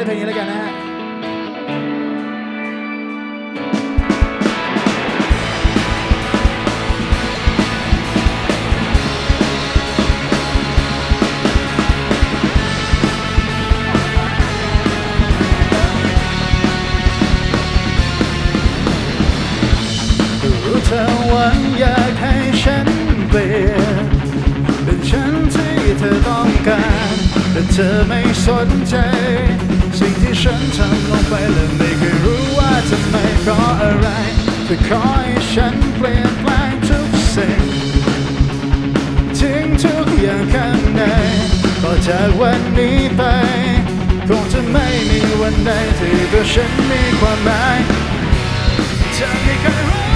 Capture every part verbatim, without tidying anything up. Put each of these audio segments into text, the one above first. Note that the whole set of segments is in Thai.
เพลงนี้แล้วกันนะฮะรู้เธอหวังอยากให้ฉันเปลี่ยนเป็นฉันที่เธอต้องการแต่เธอไม่สนใจสิ่งที่ฉันทำลงไปและไม่เคยรู้ว่าทำไมเพราะอะไรเธอขอให้ฉันเปลี่ยนแปลงทุกสิ่งทิ้งทุกอย่างข้างในต่อจากวันนี้ไปคงจะไม่มีวันใดที่ตัวฉันมีความหมายเธอไม่เคยรู้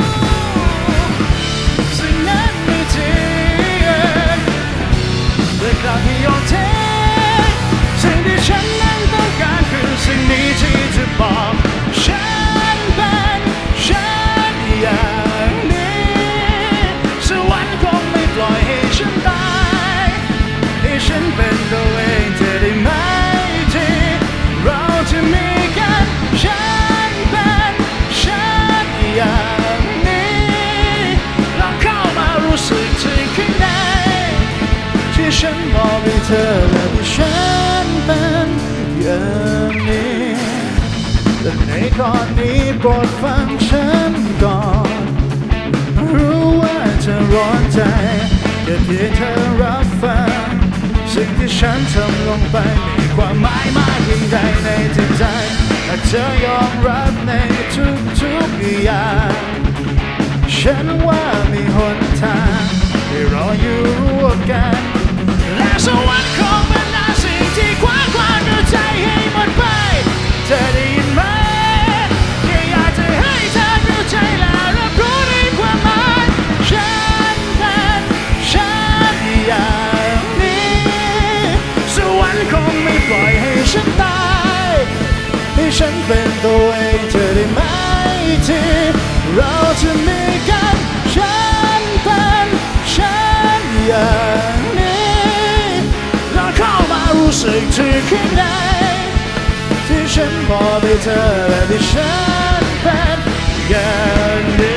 สิ่งนั้นไม่จริงเลยกลับไม่ยอมทิ้งสิ่งที่ฉันนั้นต้องการคือสิ่งนี้ที่จะบอกฉันเป็นฉันอย่างนี้สวรรค์คงไม่ปล่อยให้ฉันตายให้ฉันเป็นตัวเองจะได้ไหมที่เราจะมีกันฉันเป็นฉันอย่างนี้ลองเข้ามารู้สึกถึงข้างในที่ฉันบอกให้เธอและที่ฉันเป็นอย่างนี้แต่ในก่อนนี้โปรดฟังฉันก่อนรู้ว่าจะร้อนใจแค่เพียงเธอรับฟังสิ่งที่ฉันทำลงไปมีความหมายมากยิ่งใหญ่ในจิตใจถ้าเธอยอมรับในทุกๆอย่างฉันว่ามีหนทางที่รออยู่ร่วมกันและสวรรค์คงเป็นนาสิ่งที่ขวางขวางหัวใจให้หมดไปเธอได้ยินไหมแค่อยากจะให้เธอรู้ใจและรับรู้ในความหมายฉันเป็นฉันอย่างนี้สวรรค์คงไม่ปล่อยให้ฉันตายให้ฉันเป็นตัวเองเธอได้ไหมที่เราจะมีกันฉันเป็นฉันอย่างนี้ลองเข้ามารู้สึกถึงข้างในที่ฉันบอกให้เธอและที่ฉันเป็นอย่างนี้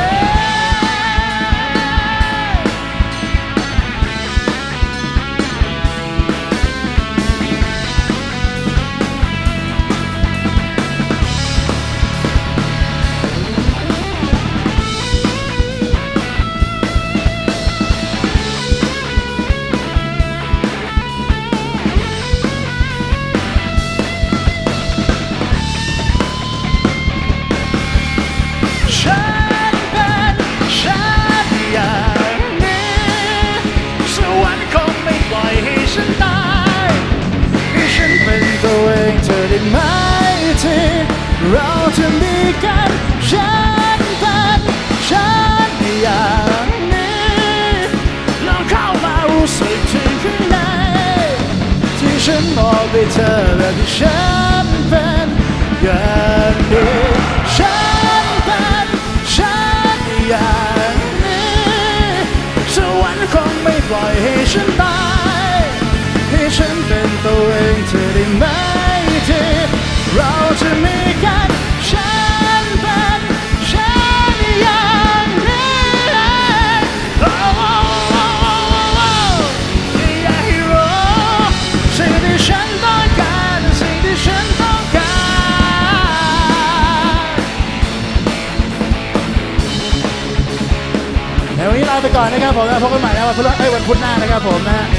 ฉันตายให้ฉันเป็นตัวเองเธอได้ไหมที่เราจะมีกันฉันเป็นฉันอย่างนี้ลองเข้ามารู้สึกถึงข้างในที่ฉันบอกให้เธอและที่ฉันเป็นอย่างนี้ฉันเป็นฉันอย่างนี้สวรรค์คงไม่ปล่อยให้ฉันตายให้ฉันเป็นตัวเองเธอได้ไหมที่เราจะมีกันฉันเป็นฉันอย่างนี้โอ้โอ้โอ้โอ้อยากให้รู้สิ่งที่ฉันต้องการสิ่งที่ฉันต้องการในวันนี้ลาไปก่อนนะครับผมแล้วพบกันใหม่นะวันพุธเอ้ยวันพุธหน้านะครับผมนะฮะ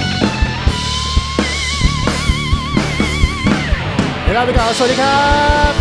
ลาไปก่อนสวัสดีครับ